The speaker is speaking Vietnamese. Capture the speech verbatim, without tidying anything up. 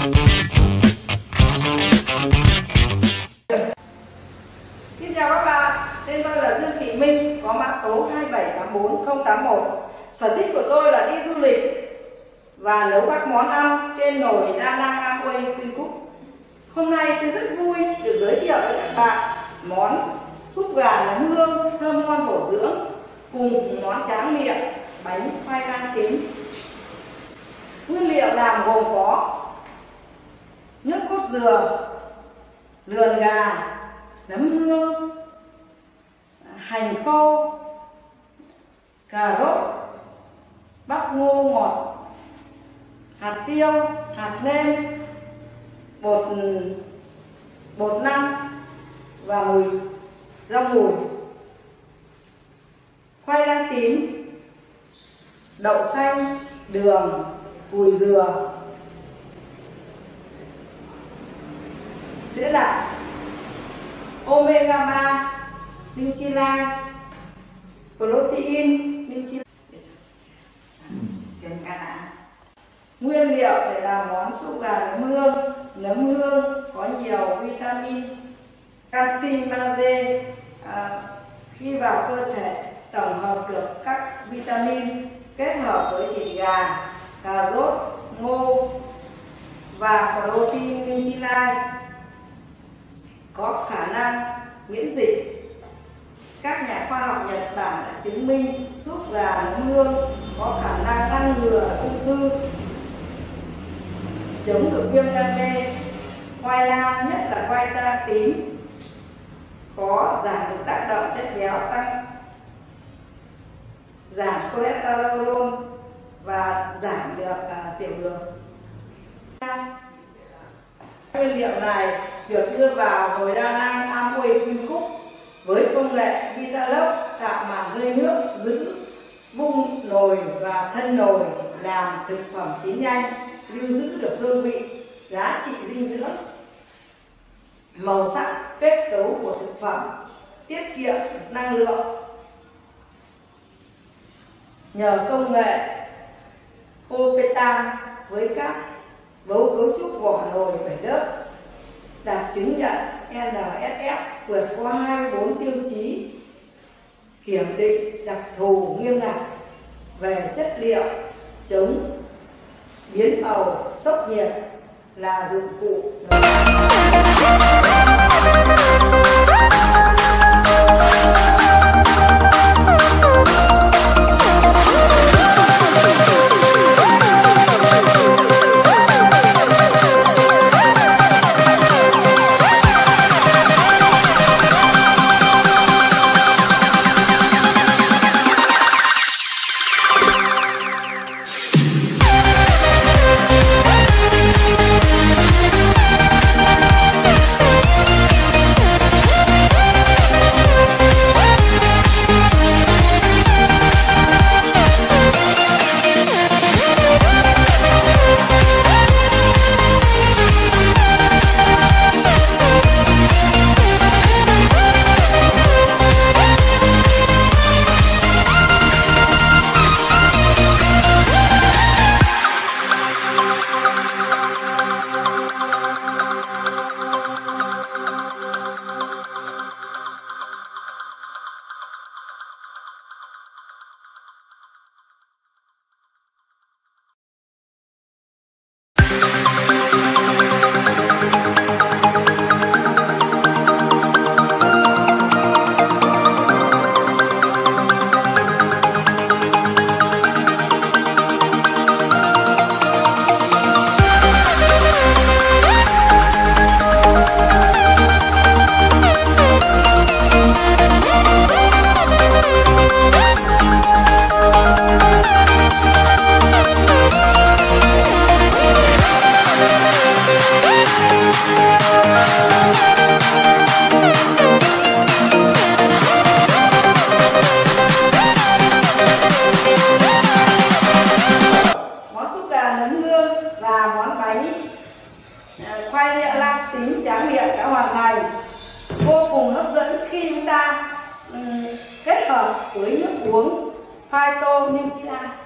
Xin chào các bạn, tên tôi là Dương Thị Minh, có mã số hai bảy tám bốn không tám một. Sở thích của tôi là đi du lịch và nấu các món ăn trên nồi đa năng Amway Quyên Cúc. Hôm nay tôi rất vui được giới thiệu với các bạn món súp gà nấm hương thơm ngon bổ dưỡng cùng món tráng miệng bánh khoai lang tím. Nguyên liệu làm gồm có nước cốt dừa, lườn gà, nấm hương, hành khô, cà rốt, bắp ngô ngọt, hạt tiêu, hạt nêm, bột bột năng và mùi rau mùi, khoai lang tím, đậu xanh, đường, cùi dừa, sữa đặc, omega ba, Nutrilite, protein, Nutrilite. Nguyên liệu để làm món súp gà nấm hương. Nấm hương có nhiều vitamin, canxi, magie. À, khi vào cơ thể tổng hợp được các vitamin kết hợp với thịt gà, cà rốt, ngô và protein Nutrilite có khả năng miễn dịch. Các nhà khoa học Nhật Bản đã chứng minh súp gà nấm hương có khả năng ngăn ngừa ung thư, chống được viêm gan B. Khoai lang, nhất là khoai lang tím, có giảm được tác động chất béo, tăng giảm cholesterol và giảm được uh, tiểu đường. Nguyên liệu này được đưa vào nồi đa năng Amway Quyên Cúc với công nghệ Vitalock tạo màng hơi nước giữ vung nồi và thân nồi, làm thực phẩm chín nhanh, lưu giữ được hương vị, giá trị dinh dưỡng, màu sắc, kết cấu của thực phẩm, tiết kiệm năng lượng. Nhờ công nghệ Copetan với các mẫu cấu trúc vỏ nồi bảy lớp, đạt chứng nhận N S F vượt qua hai mươi bốn tiêu chí kiểm định đặc thù nghiêm ngặt về chất liệu, chống biến màu, sốc nhiệt, là dụng cụ khoai lang tím tráng miệng đã hoàn thành, vô cùng hấp dẫn khi chúng ta um, kết hợp với nước uống Phyto Nutrilite.